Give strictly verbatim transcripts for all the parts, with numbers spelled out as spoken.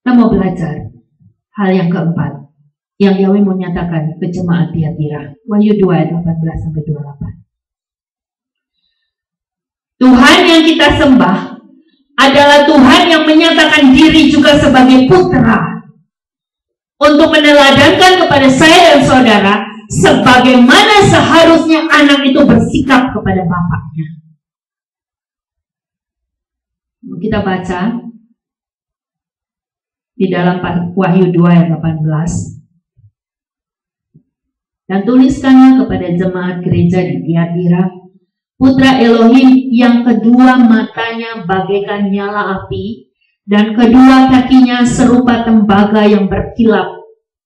Kita mau belajar hal yang keempat yang Yahweh mau nyatakan ke jemaat Tiatira. Wahyu dua ayat delapan belas sampai dua puluh delapan. Tuhan yang kita sembah adalah Tuhan yang menyatakan diri juga sebagai putra untuk meneladankan kepada saya dan saudara sebagaimana seharusnya anak itu bersikap kepada bapaknya. Kita baca di dalam Wahyu dua ayat delapan belas. Dan tuliskannya kepada jemaat gereja di Tiatira, putra Elohim yang kedua matanya bagaikan nyala api, dan kedua kakinya serupa tembaga yang berkilap.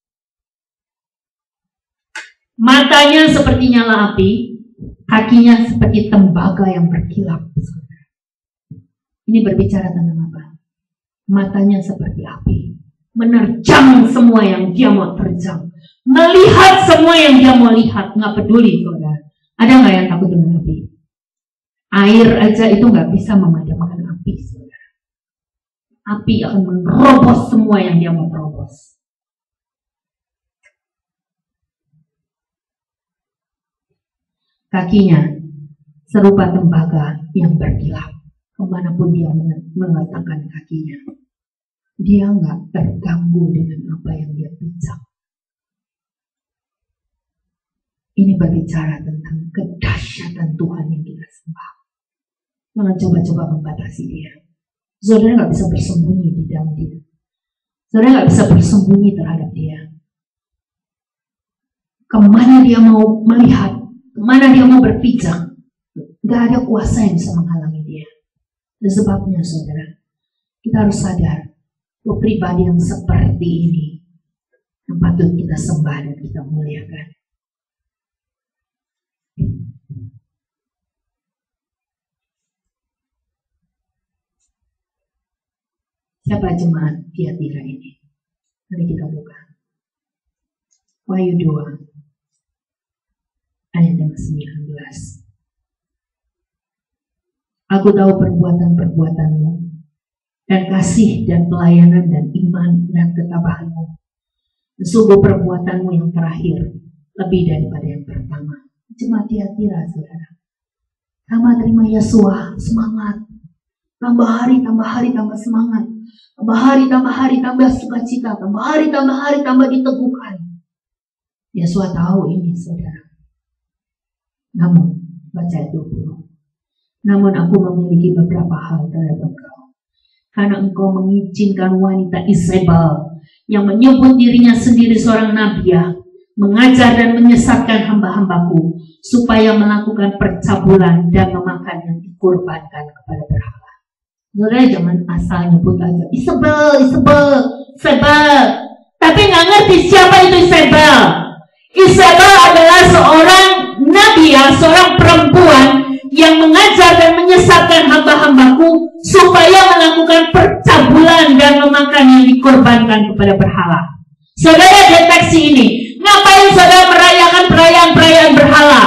Matanya seperti nyala api, kakinya seperti tembaga yang berkilap. Ini berbicara tentang apa? Matanya seperti api, menerjang semua yang dia mau terjang, melihat semua yang dia mau lihat. Nggak peduli, saudara. Ada nggak yang takut dengan api? Air aja itu nggak bisa memadamkan api, saudara. Api akan menerobos semua yang dia mau terobos. Kakinya serupa tembaga yang berkilap. Kemanapun dia meletakkan kakinya, dia nggak terganggu dengan apa yang dia pijak. Ini berbicara tentang kedahsyatan Tuhan yang kita sembah. Jangan coba-coba membatasi dia. Saudara nggak bisa bersembunyi di dalam dia. Saudara nggak bisa bersembunyi terhadap dia. Kemana dia mau melihat, kemana dia mau berpijak, nggak ada kuasa yang bisa menghalangi dia. Dan sebabnya, saudara, kita harus sadar bahwa pribadi yang seperti ini yang patut kita sembah dan kita muliakan. Siapa jemaat Tiatira ini? Mari kita buka Wahyu dua ayat yang sembilan belas. Aku tahu perbuatan-perbuatanmu dan kasih dan pelayanan dan iman dan ketabahanmu. Sungguh perbuatanmu yang terakhir lebih daripada yang pertama. Jemaat Tiatira, saudara, tambah terima Yesua, semangat. Tambah hari, tambah hari, tambah semangat. Tambah hari, tambah hari, tambah sukacita. Tambah hari, tambah hari, tambah diteguhkan. Yesua tahu ini, saudara. Namun, baca ayat dua puluh. Namun aku memiliki beberapa hal terhadap engkau. Karena engkau mengizinkan wanita Isabel yang menyebut dirinya sendiri seorang nabiah, mengajar dan menyesatkan hamba-hambaku supaya melakukan percabulan dan memakan yang dikorbankan kepada berhala. Saudara jangan asal nyebut aja Isabel, Isabel, Isabel, tapi nggak ngerti siapa itu Isabel. Isabel adalah seorang nabiah, seorang perempuan yang mengajar dan menyesatkan hamba-hambaku supaya melakukan percabulan dan memakan yang dikorbankan kepada berhala. Saudara deteksi ini, ngapain saudara merayakan perayaan-perayaan berhala?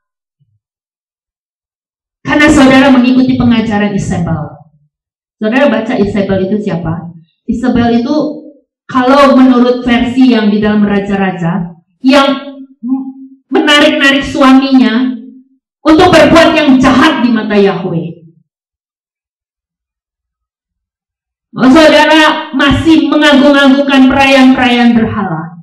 Karena saudara mengikuti pengajaran Isabel. Saudara baca Isabel itu siapa? Isabel itu kalau menurut versi yang di dalam Raja-Raja, yang menarik-narik suaminya untuk berbuat yang jahat di mata Yahweh. Oh, saudara masih mengagung-agungkan perayaan-perayaan berhala.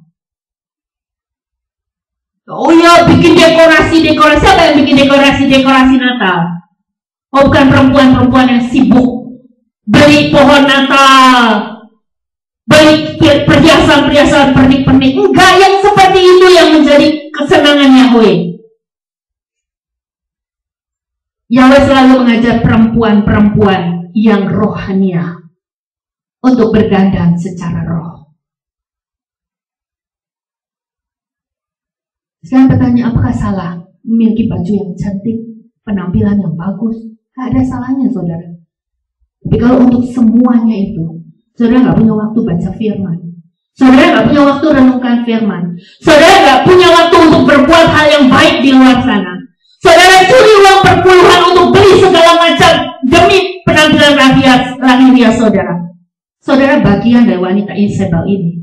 Oh ya, bikin dekorasi-dekorasi. Apa yang bikin dekorasi-dekorasi Natal? Oh, bukan perempuan-perempuan yang sibuk beli pohon Natal, beli perhiasan-perhiasan pernik-pernik. Enggak, yang seperti itu yang menjadi kesenangan Yahweh. Yahweh selalu mengajar perempuan-perempuan yang rohania untuk berdandan secara roh. Sekarang bertanya, apakah salah memiliki baju yang cantik, penampilan yang bagus? Tidak ada salahnya, saudara. Tapi kalau untuk semuanya itu, saudara nggak punya waktu baca firman, saudara nggak punya waktu renungkan firman, saudara nggak punya waktu untuk berbuat hal yang baik di luar sana, saudara curi uang berpuluhan untuk beli segala macam demi penampilan lahiriah saudara. Saudara, bagian dari wanita Isabel ini.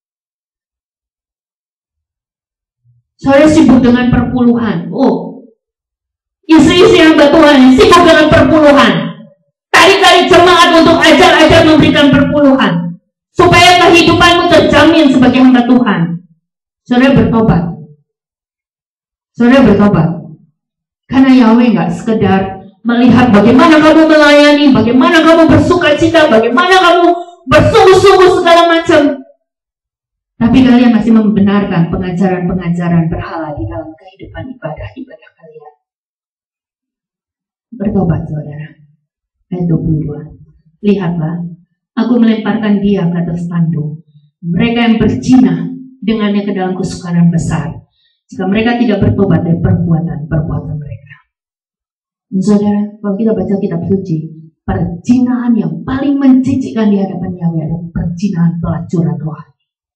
Saudara sibuk dengan perpuluhan. Oh, istri-istri yang Tuhan sibuk dengan perpuluhan. Tarik-tarik jemaat untuk ajar-ajar memberikan perpuluhan, supaya kehidupanmu terjamin sebagai hamba Tuhan. Saudara bertobat. Saudara bertobat. Karena Yahweh nggak sekedar melihat bagaimana kamu melayani, bagaimana kamu bersuka cita, bagaimana kamu bersungguh-sungguh segala macam. Tapi kalian masih membenarkan pengajaran-pengajaran berhala di dalam kehidupan ibadah-ibadah kalian. Bertobat, saudara. Ayat dua puluh dua. Lihatlah, aku melemparkan dia ke atas tanduk. Mereka yang berzina dengannya ke dalam kesukaran besar, jika mereka tidak bertobat dari perbuatan-perbuatan mereka. Saudara, kalau kita baca kitab suci, perzinahan yang paling menjijikkan di hadapan Yahweh adalah perzinahan pelacuran rohani.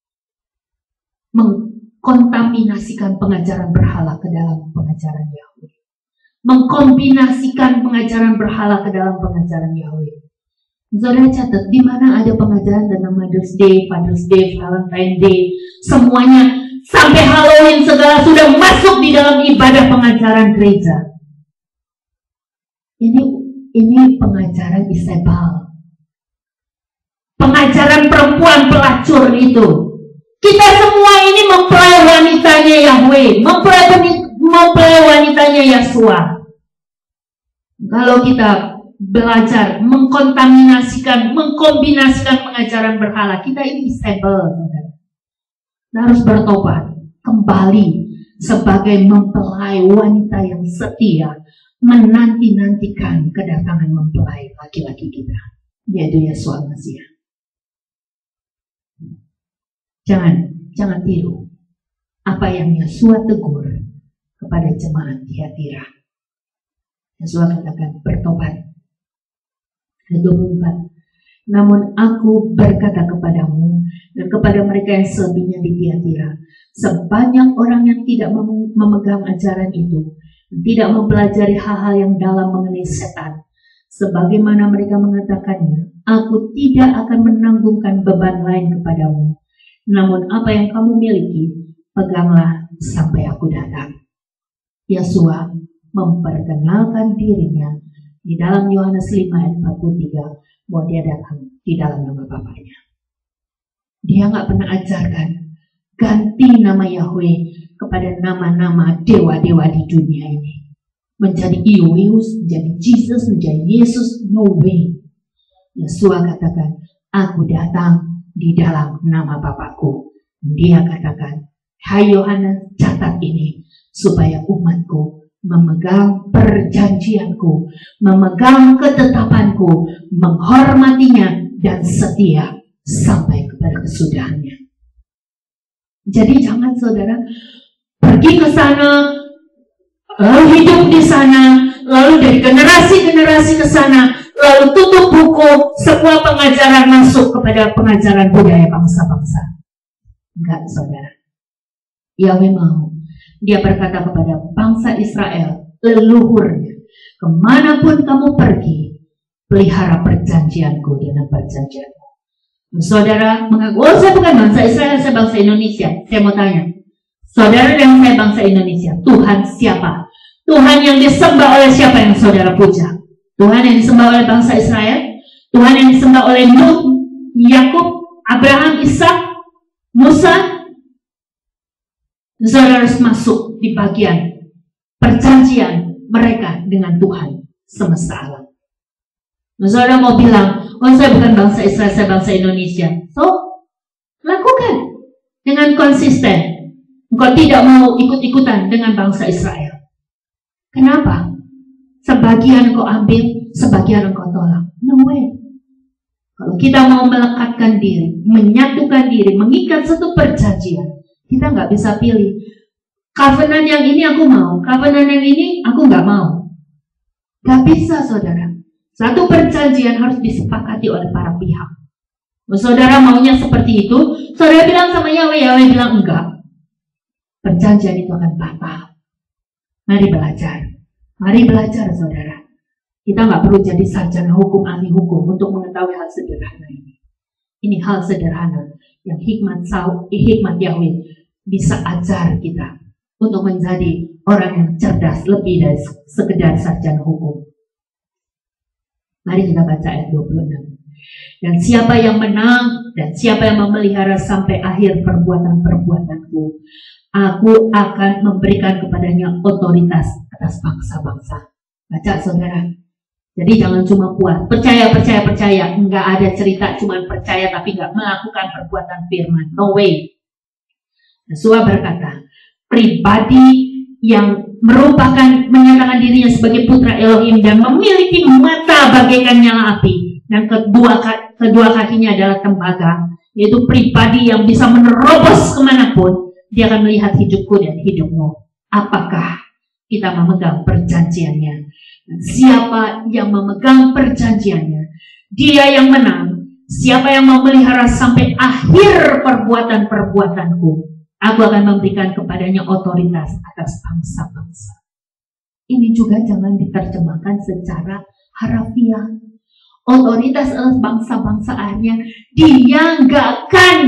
Mengkontaminasikan pengajaran berhala ke dalam pengajaran Yahweh. Mengkombinasikan pengajaran berhala ke dalam pengajaran Yahweh. Saudara catat, di mana ada pengajaran tentang Mother's Day, Father's Day, Valentine Day, semuanya sampai Halloween segala sudah masuk di dalam ibadah pengajaran gereja. Ini ini pengajaran Isabel. Pengajaran perempuan pelacur itu. Kita semua ini mempelai wanitanya Yahweh, mempelai, mempelai wanitanya Yesua. Kalau kita belajar mengkontaminasikan, mengkombinasikan pengajaran berhala, kita ini Isabel, saudara. Kita harus bertobat kembali sebagai mempelai wanita yang setia, menanti-nantikan kedatangan mempelai laki-laki kita, yaitu Yesua Mesias. Jangan, jangan tiru apa yang Yesua tegur kepada jemaat Tiatira. Yesua katakan, bertobat. Ayat dua puluh empat. Namun aku berkata kepadamu dan kepada mereka yang selebihnya di Tiatira, sebanyak orang yang tidak memegang ajaran itu, tidak mempelajari hal-hal yang dalam mengenai setan, sebagaimana mereka mengatakannya, aku tidak akan menanggungkan beban lain kepadamu. Namun apa yang kamu miliki, peganglah sampai aku datang. Yesua memperkenalkan dirinya di dalam Yohanes lima ayat empat puluh tiga bahwa dia datang di dalam nama Bapaknya. Dia nggak pernah ajarkan ganti nama Yahweh kepada nama-nama dewa-dewa di dunia ini. Menjadi Iulius, menjadi Jesus, menjadi Yesus, no way. Yesua katakan, aku datang di dalam nama Bapakku. Dia katakan, hai Yohanes, catat ini supaya umatku memegang perjanjianku, memegang ketetapanku, menghormatinya dan setia sampai kepada kesudahannya. Jadi jangan saudara pergi ke sana, lalu hidup di sana, lalu dari generasi-generasi ke sana, lalu tutup buku, semua pengajaran masuk kepada pengajaran budaya bangsa-bangsa. Enggak, saudara. Yahweh mau. Dia berkata kepada bangsa Israel, leluhurnya, kemanapun kamu pergi, pelihara perjanjianku dengan perjanjianmu. Saudara mengaku, oh saya bukan bangsa Israel, saya bangsa Indonesia. Saya mau tanya, saudara yang saya bangsa Indonesia, Tuhan siapa? Tuhan yang disembah oleh siapa yang saudara puja? Tuhan yang disembah oleh bangsa Israel? Tuhan yang disembah oleh Nuh, Yakub, Abraham, Ishak, Musa? Saudara harus masuk di bagian perjanjian mereka dengan Tuhan semesta alam. Saudara mau bilang, oh saya bukan bangsa Israel, saya bangsa Indonesia. So, lakukan dengan konsisten. Engkau tidak mau ikut-ikutan dengan bangsa Israel. Kenapa? Sebagian engkau ambil, sebagian engkau tolak. No way. Kalau kita mau melekatkan diri, menyatukan diri, mengikat satu perjanjian, kita nggak bisa pilih. Covenant yang ini aku mau, covenant yang ini aku nggak mau. Nggak bisa, saudara. Satu perjanjian harus disepakati oleh para pihak. Saudara maunya seperti itu, saudara bilang sama Yahweh, Yahweh bilang enggak. Perjanjian itu akan batal. Mari belajar. Mari belajar, saudara. Kita nggak perlu jadi sarjana hukum, ahli hukum untuk mengetahui hal sederhana ini. Ini hal sederhana yang hikmat hikmat Yahweh bisa ajar kita untuk menjadi orang yang cerdas lebih dari sekedar sarjana hukum. Mari kita baca ayat dua puluh enam. Dan siapa yang menang dan siapa yang memelihara sampai akhir perbuatan-perbuatanku, aku akan memberikan kepadanya otoritas atas bangsa-bangsa. Baca saudara. Jadi jangan cuma puas, percaya, percaya, percaya. Enggak ada cerita cuma percaya tapi enggak melakukan perbuatan firman. No way. Yesua berkata, pribadi yang merupakan menyatakan dirinya sebagai putra Elohim dan memiliki mata bagaikan nyala api dan kedua kedua kakinya adalah tembaga, yaitu pribadi yang bisa menerobos kemanapun, dia akan melihat hidupku dan hidupmu. Apakah kita memegang perjanjiannya? Siapa yang memegang perjanjiannya, dia yang menang. Siapa yang memelihara sampai akhir perbuatan-perbuatanku, aku akan memberikan kepadanya otoritas atas bangsa-bangsa. Ini juga jangan diterjemahkan secara harafiah. Otoritas atas bangsa-bangsa akhirnya dia nggak akan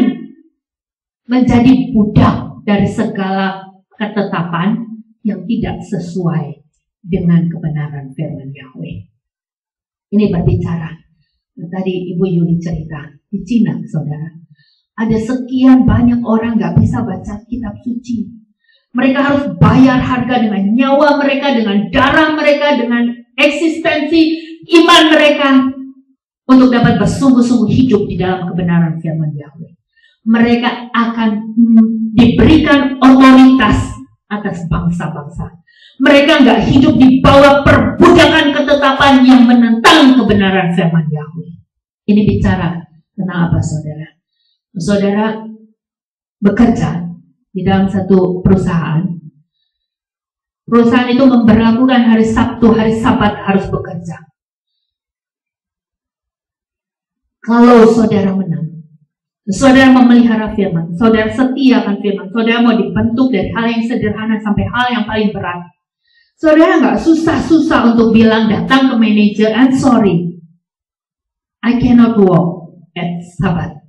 menjadi budak dari segala ketetapan yang tidak sesuai dengan kebenaran firman Yahweh. Ini berbicara. Tadi Ibu Yuli cerita di Cina, saudara. Ada sekian banyak orang gak bisa baca kitab suci. Mereka harus bayar harga dengan nyawa mereka, dengan darah mereka, dengan eksistensi iman mereka untuk dapat bersungguh-sungguh hidup di dalam kebenaran firman Yahweh. Mereka akan diberikan otoritas atas bangsa-bangsa. Mereka gak hidup di bawah perbudakan ketetapan yang menentang kebenaran firman Yahweh. Ini bicara tentang apa, saudara? Saudara bekerja di dalam satu perusahaan. Perusahaan itu memberlakukan hari Sabtu, hari Sabat harus bekerja. Kalau saudara menang, saudara memelihara firman, saudara setia akan firman, saudara mau dibentuk dari hal yang sederhana sampai hal yang paling berat. Saudara nggak susah-susah untuk bilang datang ke manajer, I'm sorry, I cannot work at Sabat.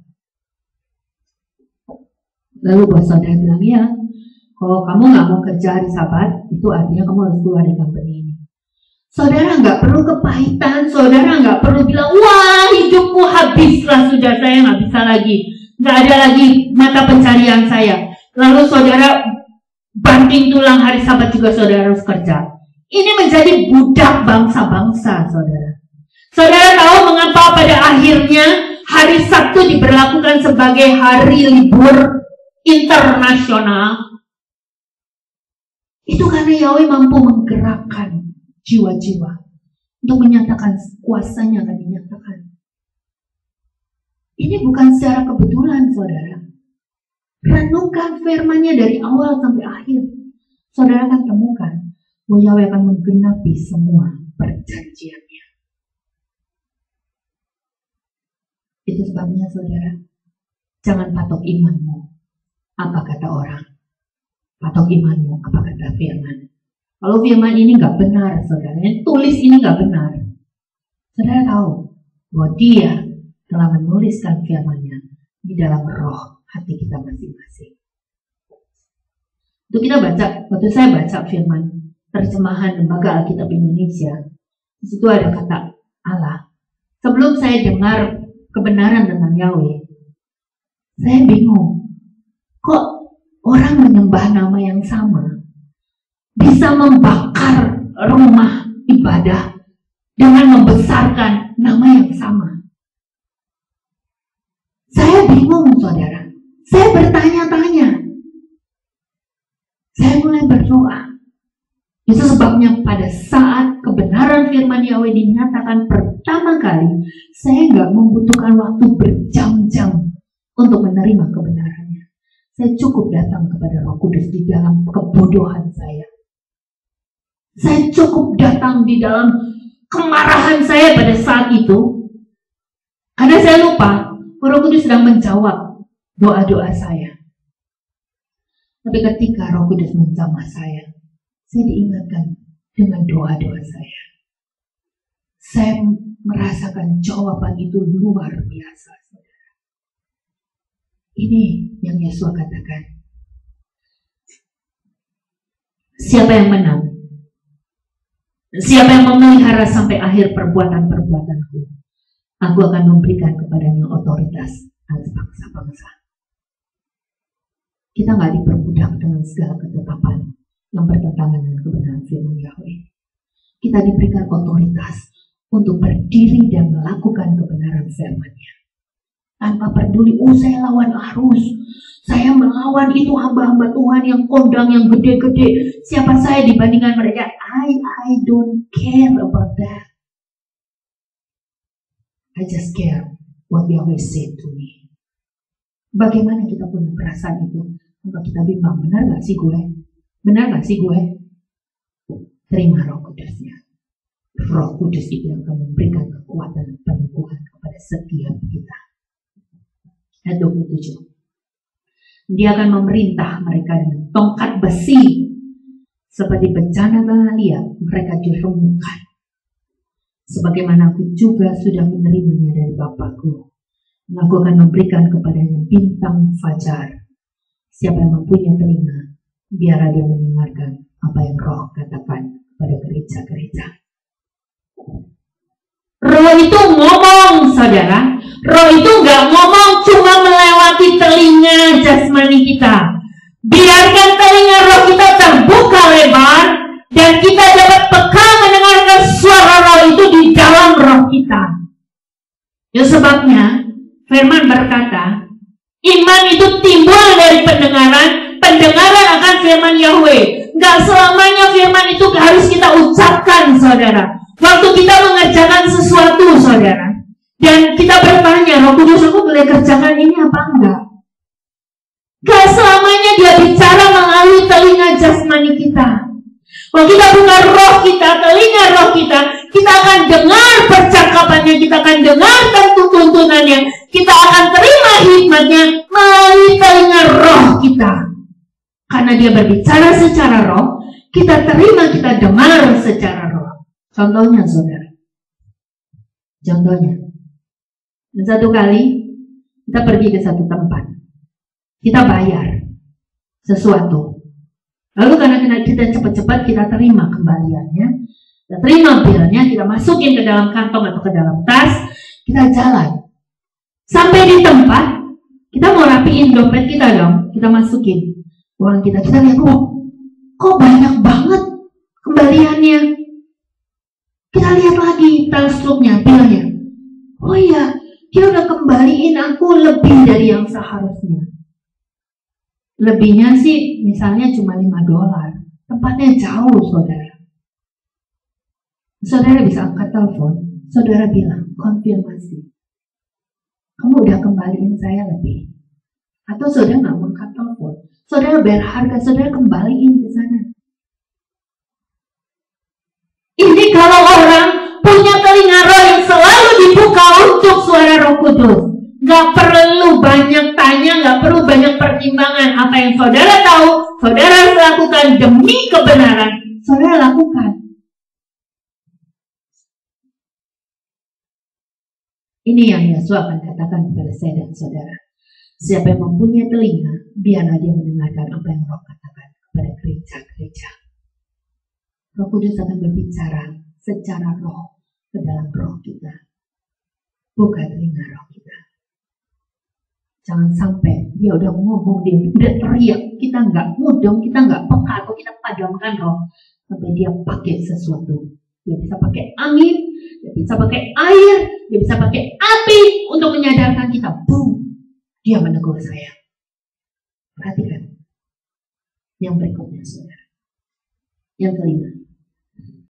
Lalu bos saudara bilang, ya, kalau kamu nggak mau kerja hari Sabat, itu artinya kamu harus keluar dari company ini. Saudara nggak perlu kepahitan, saudara nggak perlu bilang, wah hidupku habislah, sudah saya nggak bisa lagi, nggak ada lagi mata pencarian saya. Lalu saudara banting tulang hari Sabat juga saudara harus kerja. Ini menjadi budak bangsa-bangsa, saudara. Saudara tahu mengapa pada akhirnya hari Sabtu diberlakukan sebagai hari libur internasional? Itu karena Yahweh mampu menggerakkan jiwa-jiwa untuk menyatakan kuasanya akan dinyatakan. Ini bukan secara kebetulan, saudara. Renungkan firman-Nya dari awal sampai akhir. Saudara akan temukan bahwa Yahweh akan menggenapi semua perjanjiannya. Itu sebabnya, saudara, jangan patok imanmu apa kata orang. Patok imanmu apa kata firman. Kalau firman ini nggak benar, saudara, yang tulis ini nggak benar, saudara tahu bahwa dia telah menuliskan firman-Nya di dalam roh hati kita masing-masing. Untuk kita baca, waktu saya baca firman terjemahan Lembaga Alkitab Indonesia, di situ ada kata Allah. Sebelum saya dengar kebenaran tentang Yahweh, saya bingung, kok orang menyembah nama yang sama bisa membakar rumah ibadah dengan membesarkan nama yang sama. Saya bingung, saudara. Saya bertanya-tanya. Saya mulai berdoa. Itu sebabnya pada saat kebenaran firman Yahweh dinyatakan pertama kali, saya nggak membutuhkan waktu berjam-jam untuk menerima kebenarannya. Saya cukup datang kepada Roh Kudus di dalam kebodohan saya. Saya cukup datang di dalam kemarahan saya pada saat itu. Karena saya lupa, Roh Kudus sedang menjawab doa-doa saya. Tapi ketika Roh Kudus menjamah saya, saya diingatkan dengan doa-doa saya. Saya merasakan jawaban itu luar biasa, saudara. Ini yang Yesus katakan. Siapa yang menang? Siapa yang memelihara sampai akhir perbuatan-perbuatanku, aku akan memberikan kepadanya otoritas atas bangsa-bangsa. Kita nggak diperbudak dengan segala ketetapan yang bertentangan dengan kebenaran firman Yahweh. Kita diberikan otoritas untuk berdiri dan melakukan kebenaran firman-Nya. Tanpa peduli, oh saya lawan arus, saya melawan itu hamba-hamba Tuhan yang kondang, yang gede-gede. Siapa saya dibandingkan mereka? I, I don't care about that. I just care what Yahweh said to me. Bagaimana kita punya perasaan itu? Maka kita bimbang, benar gak sih gue? Benar gak sih gue? Terima Roh Kudusnya. Roh Kudus itu yang akan memberikan kekuatan dan peneguhan kepada setiap kita. Ayat dua puluh tujuh. Dia akan memerintah mereka dengan tongkat besi. Seperti bencana Balalia, mereka diremukkan. Sebagaimana aku juga sudah menerimanya dari Bapakku. Aku akan memberikan kepadanya bintang fajar. Siapa yang mempunyai telinga, biarlah dia mendengarkan apa yang Roh katakan kepada gereja-gereja. Roh itu ngomong, saudara. Roh itu gak ngomong cuma melewati telinga jasmani kita. Biarkan telinga roh kita terbuka lebar dan kita dapat peka mendengarkan suara roh itu di dalam roh kita. Itu sebabnya firman berkata, iman itu timbul dari pendengaran, pendengaran akan firman Yahweh. Gak selamanya firman itu harus kita ucapkan, saudara. Waktu kita mengerjakan sesuatu, saudara, dan kita bertanya, Roh Kudus, aku boleh kerjakan ini apa enggak? Gak selamanya dia bicara melalui telinga jasmani kita. Kalau kita buka roh kita, telinga roh kita, kita akan dengar percakapannya, kita akan dengar tuntunannya, kita akan terima hikmatnya melalui telinga roh kita. Karena dia berbicara secara roh, kita terima, kita dengar secara roh. Contohnya, saudara. Contohnya. Dan satu kali, kita pergi ke satu tempat. Kita bayar sesuatu. Lalu karena kita cepat-cepat, kita terima kembaliannya. Kita terima bilnya, kita masukin ke dalam kantong atau ke dalam tas. Kita jalan. Sampai di tempat, kita mau rapiin dompet kita dong. Kita masukin uang kita. Kita lihat, kok, kok banyak banget kembaliannya. Kita lihat lagi transkripnya, bilnya. Oh iya, dia udah kembaliin aku lebih dari yang seharusnya. Lebihnya sih misalnya cuma lima dolar. Tempatnya jauh, saudara. Saudara bisa angkat telepon. Saudara bilang, konfirmasi. Kamu udah kembaliin saya lebih. Atau saudara nggak mau angkat telepon. Saudara bayar harga, saudara kembaliin ke sana. Ini kalau orang punya telinga roh yang selalu dibuka untuk suara Roh Kudus. Gak perlu banyak tanya, gak perlu banyak pertimbangan. Apa yang saudara tahu, saudara lakukan demi kebenaran. Saudara lakukan. Ini yang Yesus akan katakan kepada saya dan saudara. Siapa yang mempunyai telinga, biarlah dia mendengarkan apa yang Roh katakan kepada gereja-gereja. Roh Kudus akan berbicara secara roh ke dalam roh kita. Buka telinga roh kita. Jangan sampai dia udah ngomong, dia udah teriak, kita nggak mudeng, kita nggak peka, atau kita padamkan roh sampai dia pakai sesuatu. Dia bisa pakai angin, dia bisa pakai air, dia bisa pakai api untuk menyadarkan kita. Boom, dia menegur saya. Perhatikan yang berikutnya, saudara. Yang kelima,